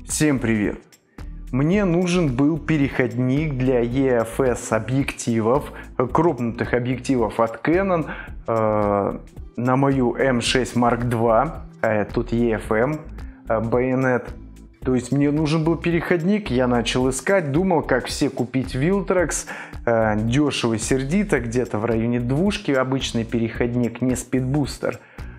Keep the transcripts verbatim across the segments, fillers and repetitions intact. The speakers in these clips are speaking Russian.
Всем привет! Мне нужен был переходник для и эф эс объективов, крупных объективов от Canon э, на мою эм шесть марк два, э, тут и эф эм э, байонет. То есть мне нужен был переходник, я начал искать, думал, как все купить Viltrox, э, дешево, сердито, где-то в районе двушки обычный переходник, не спидбустер.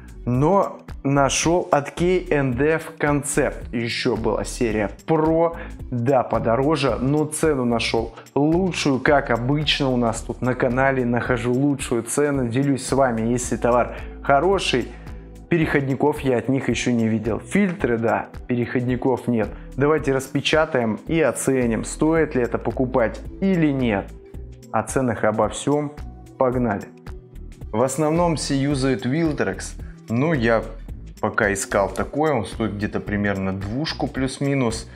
Но нашел от кей энд эф Concept. Еще была серия Pro, да, подороже, но цену нашел лучшую, как обычно у нас тут на канале. Нахожу лучшую цену, делюсь с вами, если товар хороший. Переходников я от них еще не видел. Фильтры, да, переходников нет. Давайте распечатаем и оценим, стоит ли это покупать или нет. О ценах, обо всем, погнали. В основном все юзают Viltrox. Ну, я пока искал такой, он стоит где-то примерно двушку плюс-минус.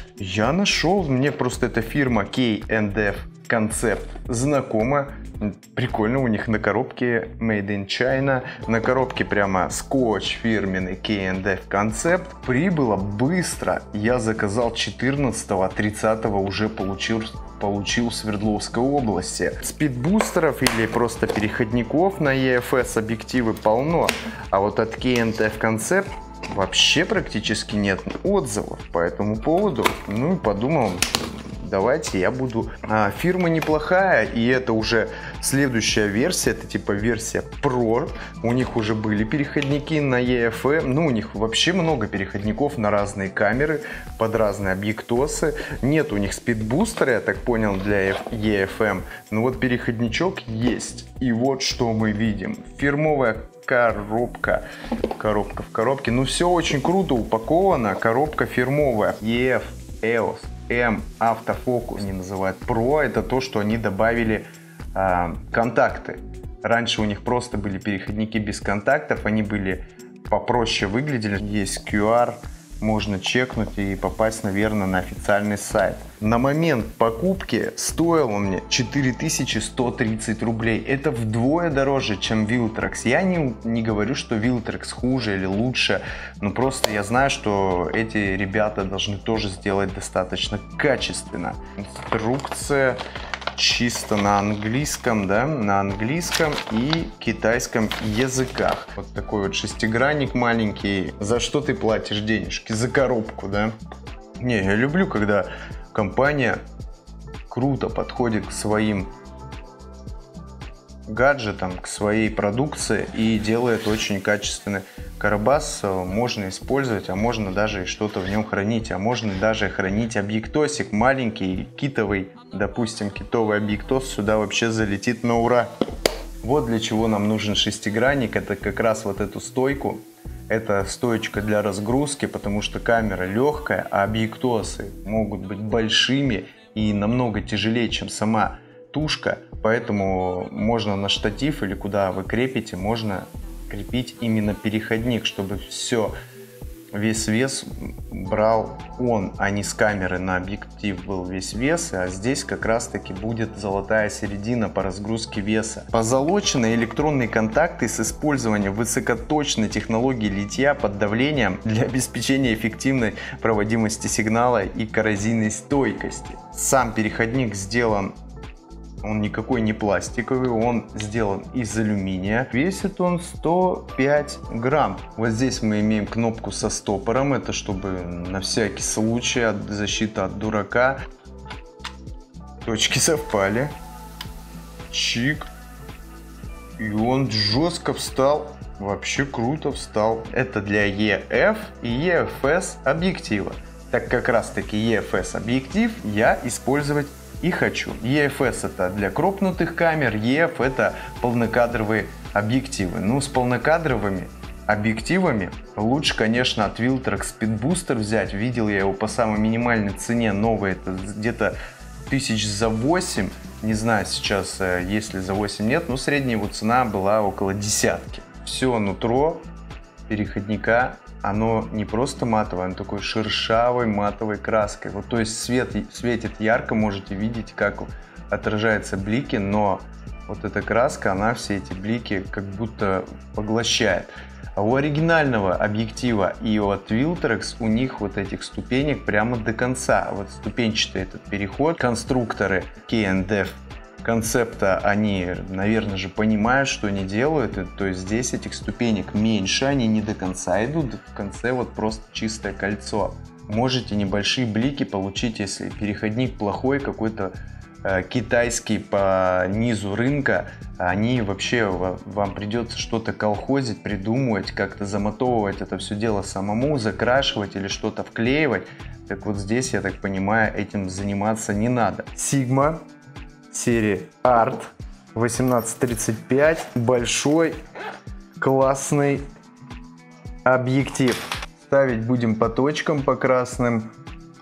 Я нашел, мне просто эта фирма кей энд эф Concept знакома. Прикольно, у них на коробке Made in China. На коробке прямо скотч фирменный кей энд эф Concept. Прибыло быстро. Я заказал четырнадцатого, тридцатого уже получил, получил в Свердловской области. Спидбустеров или просто переходников на и эф эс объективы полно. А вот от кей энд эф Concept вообще практически нет отзывов по этому поводу. Ну и подумал, давайте я буду. А, фирма неплохая, и это уже следующая версия, это типа версия Pro. У них уже были переходники на и эф эм, ну у них вообще много переходников на разные камеры, под разные объектосы. Нет у них спидбустера, я так понял, для и эф эм, но вот переходничок есть. И вот что мы видим. Фирмовая коробка. Коробка в коробке. Ну все очень круто упаковано. Коробка фирмовая. и эф, и о эс, M, автофокус. Они называют Pro. Это то, что они добавили э, контакты. Раньше у них просто были переходники без контактов. Они были попроще выглядели. Есть ку ар. Можно чекнуть и попасть, наверное, на официальный сайт. На момент покупки стоил он мне четыре тысячи сто тридцать рублей. Это вдвое дороже, чем Viltrox. Я не, не говорю, что Viltrox хуже или лучше, но просто я знаю, что эти ребята должны тоже сделать достаточно качественно. Инструкция чисто на английском, да, на английском и китайском языках. Вот такой вот шестигранник маленький. За что ты платишь денежки? За коробку, да? Не, я люблю, когда компания круто подходит к своим гаджетам, к своей продукции и делает очень качественный карабас. Можно использовать, а можно даже и что-то в нем хранить, а можно даже хранить объектосик маленький, китовый, допустим, китовый объектос сюда вообще залетит на ура. Вот для чего нам нужен шестигранник, это как раз вот эту стойку. Это стоечка для разгрузки, потому что камера легкая, а объектосы могут быть большими и намного тяжелее, чем сама тушка, поэтому можно на штатив или куда вы крепите, можно крепить именно переходник, чтобы все, весь вес брал он, а не с камеры на объектив был весь вес, а здесь как раз таки будет золотая середина по разгрузке веса. Позолоченные электронные контакты с использованием высокоточной технологии литья под давлением для обеспечения эффективной проводимости сигнала и коррозийной стойкости. Сам переходник сделан, он никакой не пластиковый, он сделан из алюминия. Весит он сто пять грамм. Вот здесь мы имеем кнопку со стопором. Это чтобы на всякий случай, от защиты от дурака. Точки совпали. Чик. И он жестко встал. Вообще круто встал. Это для и эф и и эф эс объектива. Так как раз таки и эф эс объектив я использовать и хочу. и эф эс это для крупнутых камер, и эф это полнокадровые объективы. Ну, с полнокадровыми объективами лучше, конечно, от Viltrox спидбустер взять. Видел я его по самой минимальной цене, новый, это где-то тысяч за восемь. Не знаю сейчас, есть ли за восемь, нет, но средняя его цена была около десятки. Все нутро переходника, оно не просто матовое, оно такой шершавой матовой краской. Вот, то есть свет светит ярко, можете видеть, как отражаются блики, но вот эта краска, она все эти блики как будто поглощает. А у оригинального объектива и от Viltrox у них вот этих ступенек прямо до конца. Вот ступенчатый этот переход. Конструкторы кей энд эф концепта, они, наверное же, понимают, что они делают. И, то есть здесь этих ступенек меньше, они не до конца идут. В конце вот просто чистое кольцо. Можете небольшие блики получить, если переходник плохой, какой-то китайский по низу рынка, они вообще, вам придется что-то колхозить, придумывать, как-то замотовывать это все дело самому, закрашивать или что-то вклеивать. Так вот здесь, я так понимаю, этим заниматься не надо. Sigma серии Art восемнадцать тридцать пять, большой классный объектив. Ставить будем по точкам, по красным.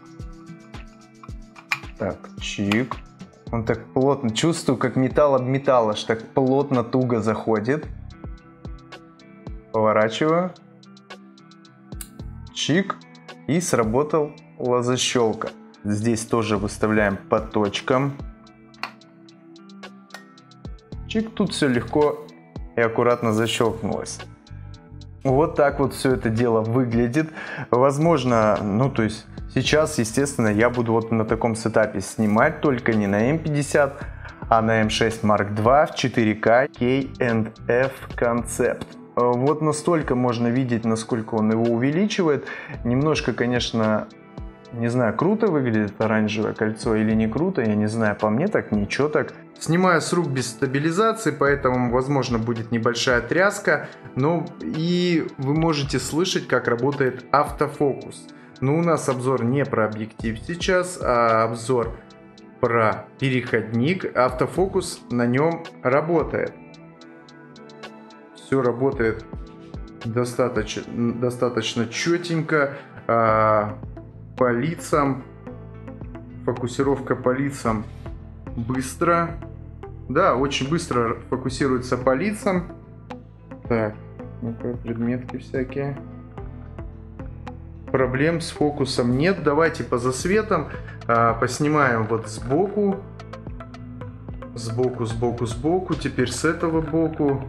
Так, чик. Он так плотно, чувствую, как металл об металл, аж так плотно, туго заходит. Поворачиваю. Чик. И сработала защелка. Здесь тоже выставляем по точкам. Чик. Тут все легко и аккуратно защелкнулось. Вот так вот все это дело выглядит. Возможно, ну то есть... Сейчас, естественно, я буду вот на таком сетапе снимать, только не на эм пятьдесят, а на эм шесть марк два в четыре ка кей энд эф концепт. Вот настолько можно видеть, насколько он его увеличивает. Немножко, конечно, не знаю, круто выглядит оранжевое кольцо или не круто, я не знаю, по мне так ничего так. Снимаю с рук без стабилизации, поэтому, возможно, будет небольшая тряска, но и вы можете слышать, как работает автофокус. Но у нас обзор не про объектив сейчас, а обзор про переходник. Автофокус на нем работает. Все работает достаточно, достаточно четенько. А, по лицам. Фокусировка по лицам быстро. Да, очень быстро фокусируется по лицам. Так, ну-ка, предметки всякие. Проблем с фокусом нет. Давайте по засветам а, поснимаем вот сбоку. Сбоку, сбоку, сбоку. Теперь с этого боку.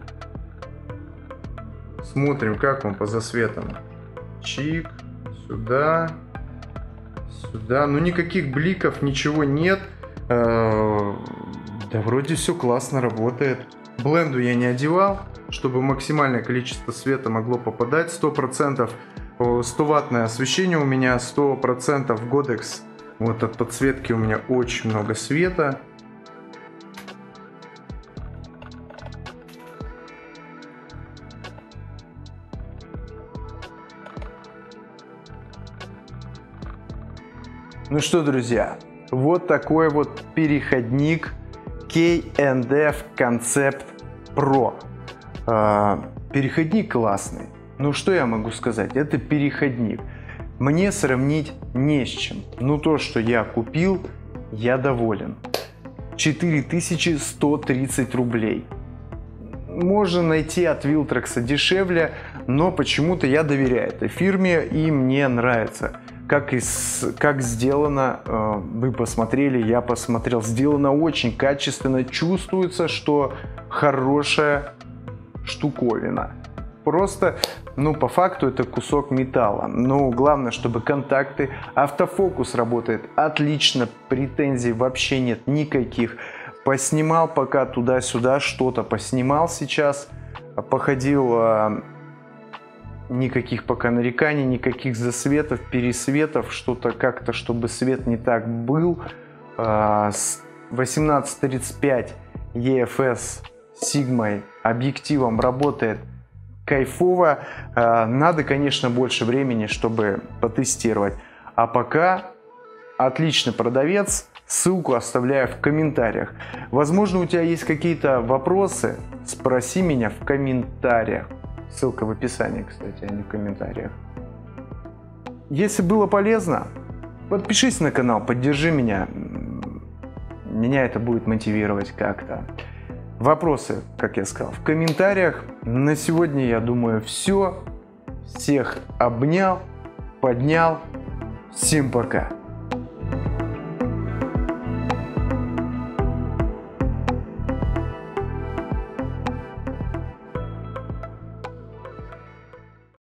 Смотрим, как он по засветам. Чик. Сюда. Сюда. Ну, никаких бликов, ничего нет. А, да, вроде все классно работает. Бленду я не одевал, чтобы максимальное количество света могло попадать. сто процентов сто ваттное освещение у меня, сто процентов Godox. Вот от подсветки у меня очень много света. Ну что, друзья, вот такой вот переходник кей энд эф Concept Pro. Переходник классный. Ну что я могу сказать? Это переходник. Мне сравнить не с чем. Ну то, что я купил, я доволен. четыре тысячи сто тридцать рублей. Можно найти от Viltrox дешевле, но почему-то я доверяю этой фирме и мне нравится. Как, из, как сделано, вы посмотрели, я посмотрел. Сделано очень качественно. Чувствуется, что хорошая штуковина. Просто, ну, по факту это кусок металла. Но главное, чтобы контакты, автофокус работает отлично, претензий вообще нет никаких. Поснимал пока туда-сюда, что-то поснимал сейчас, походил, никаких пока нареканий, никаких засветов, пересветов, что-то как-то, чтобы свет не так был. С восемнадцать тридцать пять и эф эс Sigma объективом работает кайфово. Надо, конечно, больше времени, чтобы потестировать. А пока отличный продавец. Ссылку оставляю в комментариях. Возможно, у тебя есть какие-то вопросы. Спроси меня в комментариях. Ссылка в описании, кстати, а не в комментариях. Если было полезно, подпишись на канал, поддержи меня. Меня это будет мотивировать как-то. Вопросы, как я сказал, в комментариях. На сегодня, я думаю, все. Всех обнял, поднял. Всем пока.